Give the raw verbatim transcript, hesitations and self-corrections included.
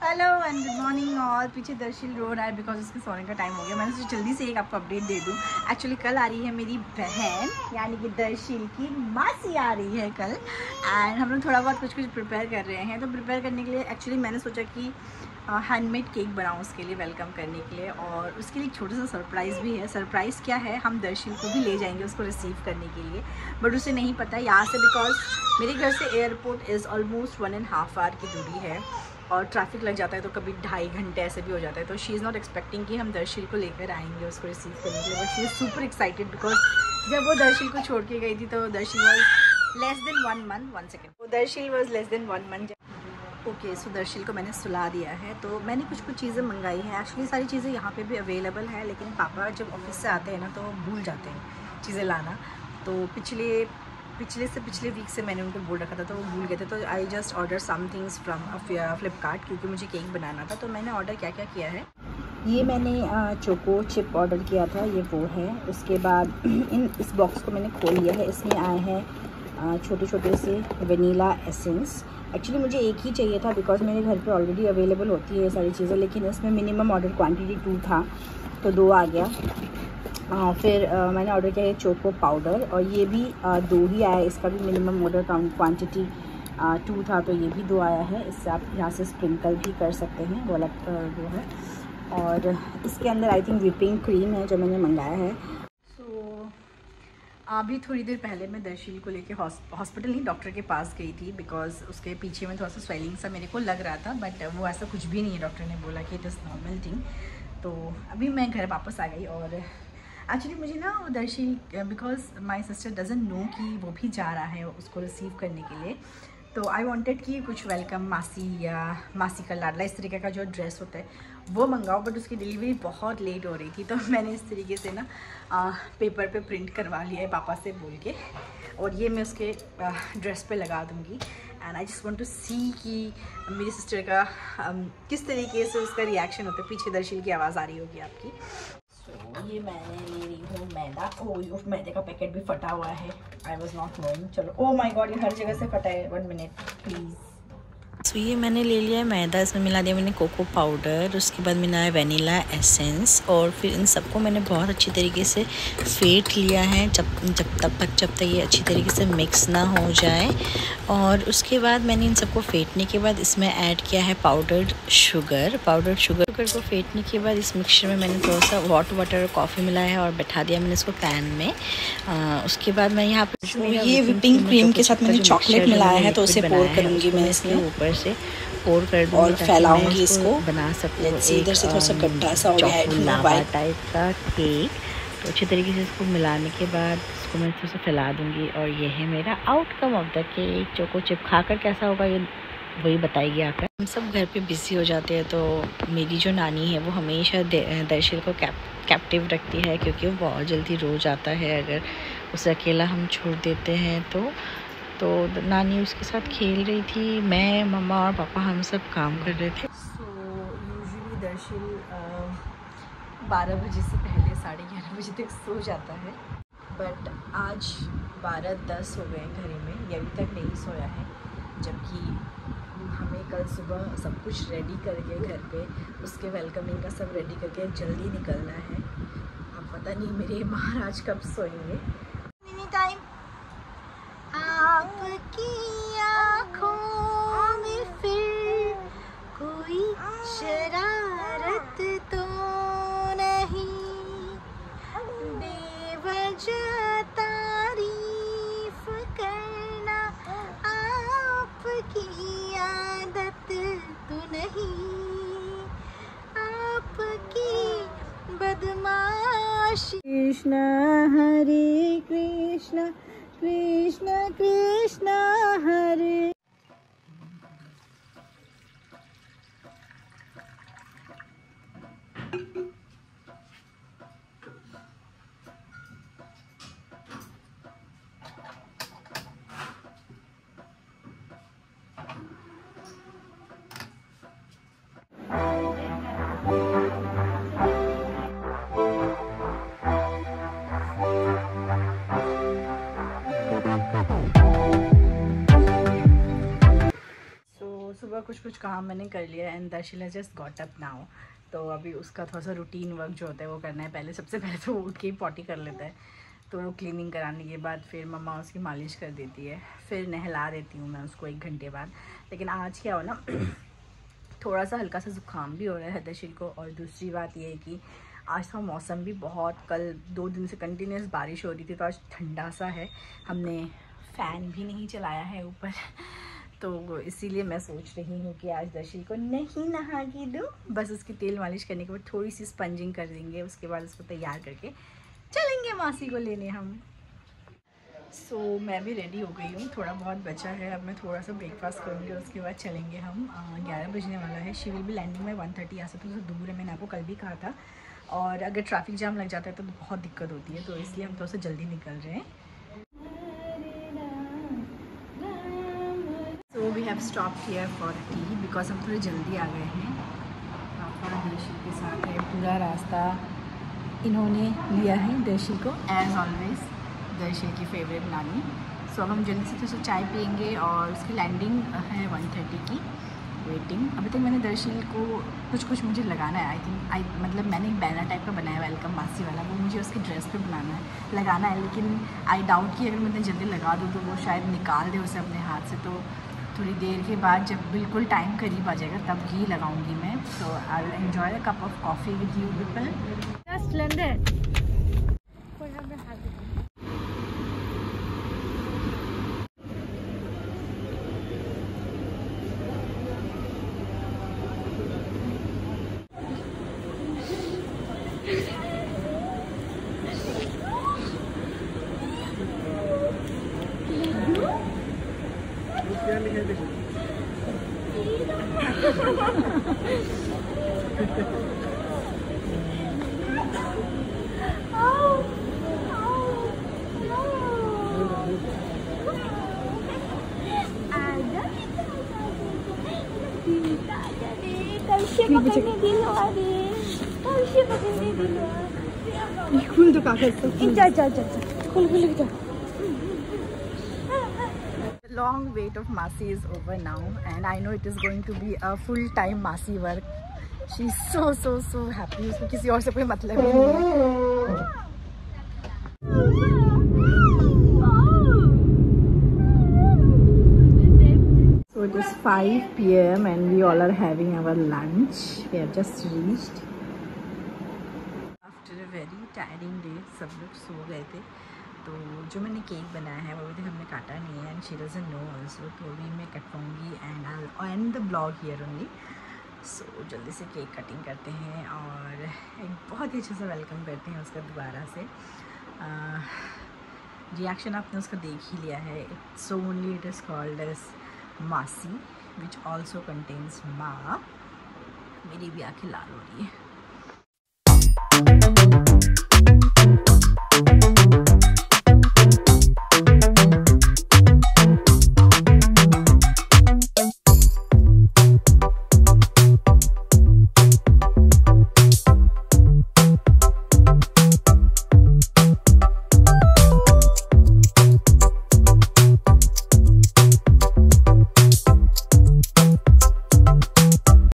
Hello and good morning. और पीछे दर्शिल रो रहा है बिकॉज उसके सोने का टाइम हो गया। मैंने सोचा जल्दी से एक आपको अपडेट दे दूं। एक्चुअली कल आ रही है मेरी बहन यानी कि दर्शिल की मासी आ रही है कल, एंड हम लोग थोड़ा बहुत कुछ कुछ प्रिपेयर कर रहे हैं। तो प्रिपेयर करने के लिए एक्चुअली मैंने सोचा कि हैंडमेड केक बनाऊँ उसके लिए, वेलकम करने के लिए। और उसके लिए एक छोटा सा सरप्राइज़ भी है। सरप्राइज़ क्या है, हम दर्शिल को भी ले जाएंगे उसको रिसीव करने के लिए, बट उसे नहीं पता यहाँ से, बिकॉज मेरे घर से airport is almost one and half hour की दूरी है और ट्रैफिक लग जाता है, तो कभी ढाई घंटे ऐसे भी हो जाता है। तो शी इज़ नॉट एक्सपेक्टिंग कि हम दर्शिल को लेकर आएंगे उसको रिसीव करने के लिए, but she is super excited because जब वो दर्शिल को छोड़ के गई थी तो Darshil was less than one month one second वो Darshil was less than one month okay. So Darshil को मैंने सुला दिया है। तो मैंने कुछ कुछ चीज़ें मंगाई हैं। एक्चुअली सारी चीज़ें यहाँ पे भी अवेलेबल है, लेकिन पापा जब ऑफिस से आते हैं ना तो भूल जाते हैं चीज़ें लाना। तो पिछले पिछले से पिछले वीक से मैंने उनको बोल रखा था तो वो भूल गए थे। तो I just order some things from Flipkart, क्योंकि मुझे केक बनाना था। तो मैंने ऑर्डर क्या क्या किया है, ये मैंने चोको चिप ऑर्डर किया था, ये वो है। उसके बाद इन इस बॉक्स को मैंने खोल लिया है। इसमें आए हैं छोटे छोटे से वनीला एसेंस। एक्चुअली मुझे एक ही चाहिए था बिकॉज मेरे घर पे ऑलरेडी अवेलेबल होती है ये सारी चीज़ें, लेकिन इसमें मिनिमम ऑर्डर क्वांटिटी टू था तो दो आ गया। आ, फिर आ, मैंने ऑर्डर किया है चोको पाउडर, और ये भी आ, दो ही आया। इसका भी मिनिमम ऑर्डर क्वांटिटी टू था तो ये भी दो आया है। इससे आप यहाँ से स्प्रिंकल भी कर सकते हैं, वो अलग वो है। और इसके अंदर आई थिंक व्हिपिंग क्रीम है जो मैंने मंगाया है। अभी थोड़ी देर पहले मैं दर्शिल को लेके हॉस्पिटल नहीं डॉक्टर के पास गई थी, बिकॉज उसके पीछे में थोड़ा सा स्वेलिंग सा मेरे को लग रहा था, बट वो ऐसा कुछ भी नहीं है। डॉक्टर ने बोला कि इट इज़ नॉर्मल थिंग। तो अभी मैं घर वापस आ गई। और एक्चुअली मुझे ना Darshil, because my sister doesn't know कि वो भी जा रहा है उसको रिसीव करने के लिए, तो आई वांटेड कि कुछ वेलकम मासी या मासी का लाडला इस तरीके का जो ड्रेस होता है वो मंगाओ, बट उसकी डिलीवरी बहुत लेट हो रही थी। तो मैंने इस तरीके से ना आ, पेपर पे प्रिंट करवा लिया है पापा से बोल के, और ये मैं उसके आ, ड्रेस पे लगा दूँगी। And I just want to see कि मेरी सिस्टर का आ, किस तरीके से उसका रिएक्शन होता है। पीछे दर्शिल की आवाज़ आ रही होगी आपकी। तो ये मैंने ले रही हूँ मैदा। ओह, मैदे का पैकेट भी फटा हुआ है। I was not knowing. चलो, ओह माय गॉड, ये हर जगह से फटा है। One minute please. तो ये मैंने ले लिया है मैदा, इसमें मिला दिया मैंने कोको पाउडर, उसके बाद मिला है वनीला एसेंस, और फिर इन सबको मैंने बहुत अच्छी तरीके से फेंट लिया है जब जब तब तक जब तक ये अच्छी तरीके से मिक्स ना हो जाए। और उसके बाद मैंने इन सबको फेंटने के बाद इसमें ऐड किया है powdered sugar. Powdered sugar sugar को फेंटने के बाद इस मिक्सचर में मैंने थोड़ा सा हॉट वाटर और कॉफ़ी मिलाया है और बैठा दिया मैंने इसको पैन में। आ, उसके बाद मैं यहाँ पे ये व्हिपिंग क्रीम के साथ मैंने चॉकलेट मिलाया है, तो उसे पोर करूँगी मैं इसमें ऊपर से पोर कर दूँगी और फैलाऊंगी इसको। बना सकूँ इधर से थोड़ा सा गड्ढा सा हो गया है लावा टाइप का केक। तो अच्छे तरीके से इसको मिलाने के बाद इसको मैं थोड़ा सा फैला दूँगी, और ये है मेरा outcome of the cake. Choco chip खाकर कैसा होगा ये वही बताएगी आकर। हम सब घर पे बिजी हो जाते हैं, तो मेरी जो नानी है वो हमेशा दर्शिल को कैप कैप्टिव रखती है, क्योंकि वो बहुत जल्दी रो जाता है अगर उसे अकेला हम छोड़ देते हैं तो। तो नानी उसके साथ खेल रही थी, मैं मम्मा और पापा हम सब काम कर रहे थे। सो यूजुअली दर्शिल बारह बजे से पहले साढ़े ग्यारह बजे तक सो जाता है, बट आज बारह दस हो गए घड़ी में, ये अभी तक नहीं सोया है। जबकि हमें कल सुबह सब कुछ रेडी करके घर पे उसके वेलकमिंग का सब रेडी करके जल्दी निकलना है। अब पता नहीं मेरे महाराज कब सोएंगे। टाइम आपकी आँखों में फिर कोई शरारत तो नहीं, बेवजह तारीफ करना आपकी आदत तो नहीं, आपकी बदमाशी। कृष्णा हरे कृष्णा कृष्ण कृष्ण हरे। सुबह कुछ कुछ कुछ काम मैंने कर लिया and Darshil has just got up now. तो अभी उसका थोड़ा सा रूटीन वर्क जो होता है वो करना है। पहले सबसे पहले तो वो उठ के ही पॉटी कर लेता है, तो वो क्लीनिंग कराने के बाद फिर मम्मा उसकी मालिश कर देती है, फिर नहला देती हूँ मैं उसको एक घंटे बाद। लेकिन आज क्या हो ना थोड़ा सा हल्का सा ज़ुकाम भी हो रहा है दर्शिल को, और दूसरी बात ये है कि आज का मौसम भी बहुत, कल दो दिन से कंटिन्यूस बारिश हो रही थी, तो आज ठंडा सा है। हमने फ़ैन भी नहीं चलाया है ऊपर तो इसीलिए मैं सोच रही हूँ कि आज दर्शिल को नहीं नहा के दूँ, बस उसकी तेल मालिश करने के बाद थोड़ी सी स्पंजिंग कर देंगे, उसके बाद उसको तैयार करके चलेंगे मासी को लेने हम। सो so, मैं भी रेडी हो गई हूँ, थोड़ा बहुत बचा है, अब मैं थोड़ा सा ब्रेकफास्ट करूँगी, उसके बाद चलेंगे हम। ग्यारह बजने वाला है, she will be landing by one thirty. यहाँ से थोड़ा सा दूर है, मैंने आपको कल भी कहा था, और अगर ट्रैफिक जाम लग जाता है तो बहुत दिक्कत होती है, तो इसलिए हम थोड़ा सा जल्दी निकल रहे हैं। So we have stopped here for tea because हम थोड़े जल्दी आ गए हैं। पापा दर्शिल के साथ है, पूरा रास्ता इन्होंने लिया है दर्शिल को, एज ऑलवेज दर्शिल की फेवरेट नानी। सो अब हम जल्दी से थोड़ा सा चाय पियेंगे, और उसकी लैंडिंग है वन थर्टी की, वेटिंग। अभी तक मैंने दर्शिल को कुछ कुछ मुझे लगाना है, आई थिंक आई मतलब मैंने एक बैनर टाइप का बनाया है वेलकम मासी वाला, वो मुझे उसकी ड्रेस पे बनाना है लगाना है, लेकिन आई डाउट कि अगर मैं इतनी जल्दी लगा दूँ तो वो शायद निकाल दे उसे अपने हाथ से। तो थोड़ी देर के बाद जब बिल्कुल टाइम करीब आ जाएगा तब ही लगाऊंगी मैं। So I will enjoy a cup of coffee with you people. Just London खुल तो कागज खुल खुल जा। Long wait of Masi is over now, and I know it is going to be a full-time Masi work. She's so so so happy. उसको किसी और से कोई मतलब नहीं है। So it is five p m and we all are having our lunch. We have just reached. After a very tiring day, सब लोग सो गए थे, तो जो मैंने केक बनाया है वो अभी तक हमने काटा नहीं है, and she doesn't know also, तो अभी मैं कटवाऊँगी and I end the blog here only. So जल्दी से केक कटिंग करते हैं और एक बहुत ही अच्छे से वेलकम करते हैं उसका दोबारा से। रिएक्शन आपने उसका देख ही लिया है। It's so only it is called as massy which also contains माँ। मेरी भी आँखें लाल हो रही है।